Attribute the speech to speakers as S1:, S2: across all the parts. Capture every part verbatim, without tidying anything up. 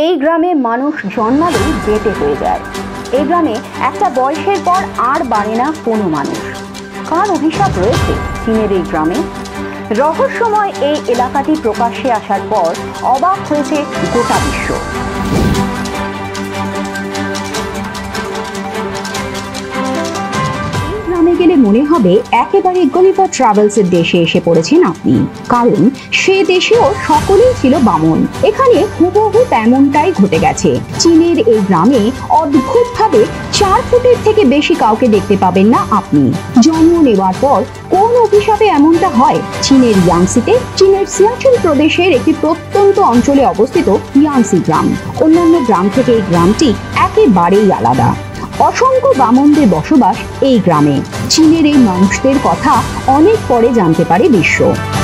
S1: এই গ্রামে মানুষ জন্মালেই বেটে হয়ে যায়। এই গ্রামে একটা বয়সের পর আর বাড়ে না কোনো মানুষ। কার অভিশাপ রয়েছে চীনের এই গ্রামে? রহস্যময় এই এলাকাটি প্রকাশ্যে আসার পর অবাক হয়েছে গোটা বিশ্ব। গ্রামে গেলে মনে হবে একেবারে গলিভার ট্রাভেলসের দেশে এসে পড়েছেন আপনি, কারণ সে দেশেও সকলেই ছিল বামন। এখানে হুবহু তেমনটাই ঘটে গেছে। চীনের এই গ্রামে অদ্ভুতভাবে চার ফুটের থেকে বেশি কাউকে দেখতে পাবেন না আপনি। জন্ম নেওয়ার পর কোন অভিশাপে এমনটা হয়? চীনের ইয়াংসিতে, চীনের সিয়াচেন প্রদেশের একটি প্রত্যন্ত অঞ্চলে অবস্থিত ইয়াংসি গ্রাম। অন্যান্য গ্রাম থেকে এই গ্রামটি একেবারেই আলাদা। অসংখ্য বামনদের বসবাস এই গ্রামে। চীনের এই মানুষদের কথা অনেক পরে জানতে পারে বিশ্ব।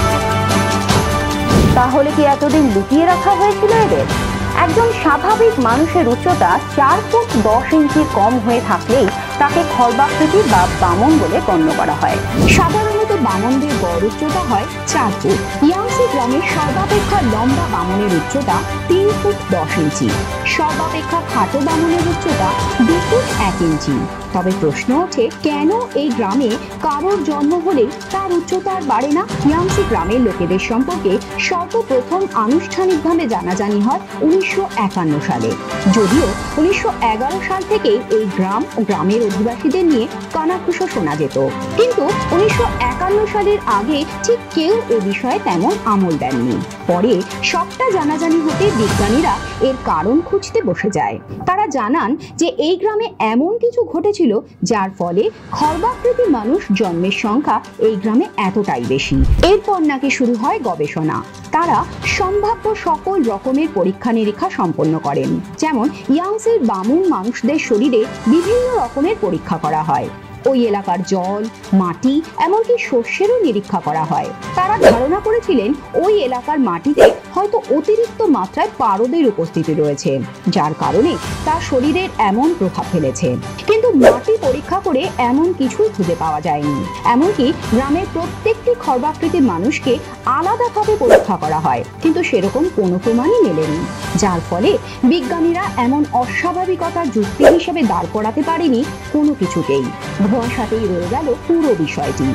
S1: তাহলে কি এতদিন লুকিয়ে রাখা হয়েছিল এদের? একজন স্বাভাবিক মানুষের উচ্চতা চার ফুট দশ ইঞ্চি কম হয়ে থাকলেই তাকে খর্বাকৃতি বা বামন বলে গণ্য করা হয়। সাধারণত বামনদের গড় উচ্চতা হয় চার ফুট। ইয়াংসি গ্রামের সর্বাপেক্ষা লম্বা বামনের উচ্চতা তিন ফুট দশ ইঞ্চি। সর্বাপেক্ষা খাটো বামনের উচ্চতা দু ফুট এক ইঞ্চি। তবে প্রশ্ন ওঠে, কেন এই গ্রামে কারোর জন্ম হলে তার উচ্চতার বাড়ে না? ইয়াংসি গ্রামের লোকেদের সম্পর্কে সর্বপ্রথম আনুষ্ঠানিকভাবে জানাজানি হয় উনিশশো একান্ন সালে। যদিও উনিশশো এগারো সাল থেকে এই গ্রাম ও গ্রামের অধিবাসীদের নিয়ে কানাঘুষো শোনা যেত, কিন্তু উনিশশো একান্ন সালের আগে ঠিক কেউ এ বিষয়ে তেমন আমল দেননি। পরে সবটা জানাজানি হতে বিজ্ঞানীরা এর কারণ খুঁজতে বসে যায়। তারা জানান যে এই গ্রামে এমন কিছু ঘটেছিল যার ফলে খর্বাকৃতি মানুষ জন্মের সংখ্যা এই গ্রামে এতটাই বেশি। এরপর নাকি শুরু হয় গবেষণা। তারা সম্ভাব্য সকল রকমের পরীক্ষা নিরীক্ষা সম্পন্ন করেন। যেমন ইয়াংসির বামন মানুষদের শরীরে বিভিন্ন রকমের পরীক্ষা করা হয়। ওই এলাকার জল, মাটি, এমনকি শস্যেরও নিরীক্ষা করা হয়। তারা ধারণা করেছিলেন ওই এলাকার মাটিতে হয়তো অতিরিক্ত মাত্রায় পারদের উপস্থিতি রয়েছে, যার কারণে তার শরীরের এমন প্রভাব ফেলেছে। কিন্তু মাটি পরীক্ষা করে এমন কিছুই খুঁজে পাওয়া যায়নি। এমনকি গ্রামের প্রত্যেকটি খর্বাকৃতির মানুষকে আলাদাভাবে পরীক্ষা করা হয়, কিন্তু সেরকম কোনো প্রমাণই মেলেনি। যার ফলে বিজ্ঞানীরা এমন অস্বাভাবিকতার যুক্তি হিসেবে দাঁড় করাতে পারেনি কোনো কিছুকেই। ধোঁয়াশাতেই রয়ে গেল পুরো বিষয়টি।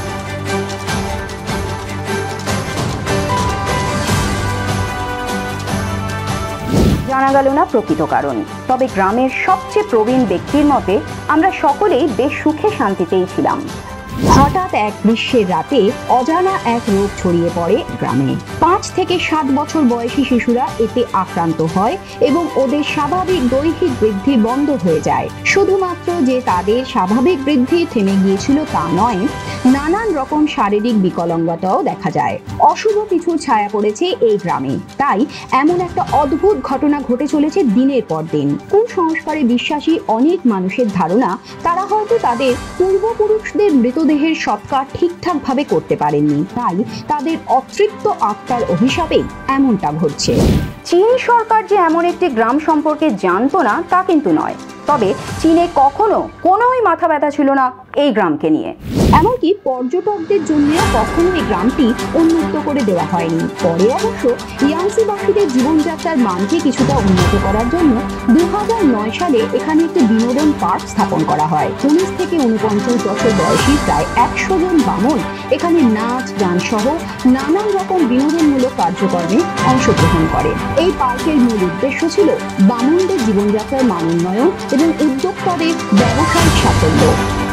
S1: জানা গেল না প্রকৃত কারণ। তবে গ্রামের সবচেয়ে প্রবীণ ব্যক্তির মতে আমরা সকলেই বেশ সুখে শান্তিতেই ছিলাম। হঠাৎ এক গ্রীষ্মের রাতে অজানা এক রোগ ছড়িয়ে পড়ে গ্রামে। পাঁচ থেকে সাত বছর বয়সী শিশুরা এতে আক্রান্ত হয় এবং ওদের স্বাভাবিক দৈহিক বৃদ্ধি বন্ধ হয়ে যায়। শুধুমাত্র যে তাদের স্বাভাবিক বৃদ্ধি থেমে গিয়েছিল তা নয়, নানান রকম শারীরিক বিকলাঙ্গতাও দেখা যায়। অশুভ কিছুর ছায়া পড়েছে এই গ্রামে। তাই এমন একটা অদ্ভুত ঘটনা ঘটে চলেছে দিনের পর দিন। কুসংস্কারে বিশ্বাসী অনেক মানুষের ধারণা তারা হয়তো তাদের পূর্বপুরুষদের মৃতদেহের সৎকার ঠিকঠাক ভাবে করতে পারেননি, তাই তাদের অতৃপ্ত আত্মার অভিশাপেই এমনটা ঘটছে। চীন সরকার যে এমন একটি গ্রাম সম্পর্কে জানতো না তা কিন্তু নয়। তবে চীনে কখনো কোনোই মাথা ব্যথা ছিল না এই গ্রামকে নিয়ে। এমনকি পর্যটকদের জন্য কখনো এই গ্রামটি উন্মুক্ত করে দেওয়া হয়নি। পরে অবশ্য ইয়াংসিবাসীদের জীবনযাত্রার মানকে কিছুটা উন্নত করার জন্য দুই হাজার নয় সালে এখানে একটি বিনোদন পার্ক স্থাপন করা হয়। উনিশ থেকে উনপঞ্চাশ বছর বয়সী প্রায় একশো জন বামন এখানে নাচ, গান সহ নানান রকম বিনোদনমূলক কার্যক্রমে অংশগ্রহণ করে। এই পার্কের মূল উদ্দেশ্য ছিল বামনদের জীবনযাত্রার মান উন্নয়ন এবং উদ্যোক্তাদের ব্যবসায়িক সাফল্য।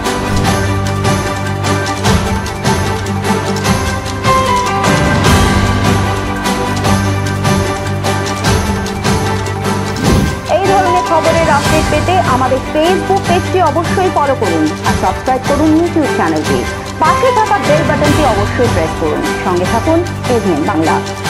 S1: খবরের আপডেট পেতে আমাদের ফেসবুক পেজটি অবশ্যই ফলো করুন আর সাবস্ক্রাইব করুন ইউটিউব চ্যানেলটি। পাশে থাকা বেল বাটনটি অবশ্যই প্রেস করুন। সঙ্গে থাকুন এভিএন বাংলা।